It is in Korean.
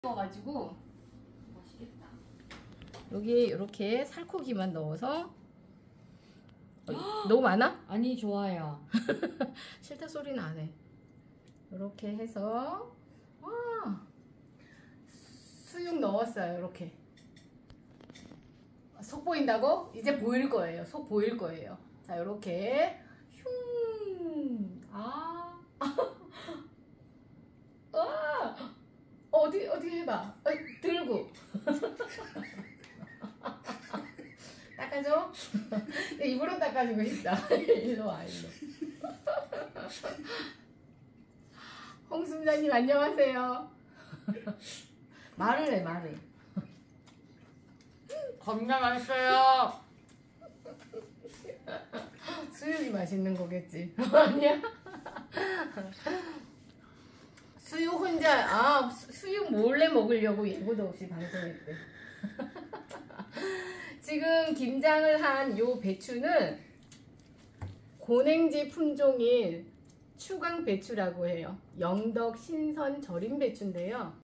가지고 맛있겠다. 여기 이렇게 살코기만 넣어서 너무 많아? 아니 좋아요. 싫다 소리는 안 해. 이렇게 해서 수육 넣었어요. 이렇게 속 보인다고? 이제 보일 거예요. 속 보일 거예요. 자, 이렇게 흉. 어디 해봐. 들고 닦아줘. 입으로 닦아주고 싶다. 일로 와, 일로. 홍순자님 안녕하세요. 말을 해, 말을. 겁나 맛있어요. 수육이 맛있는 거겠지. 아니야? 수육 혼자 수육 몰래 먹으려고 예고도 없이 방송했대. 지금 김장을 한 요 배추는 고냉지 품종인 추강 배추라고 해요. 영덕 신선 절임 배추인데요.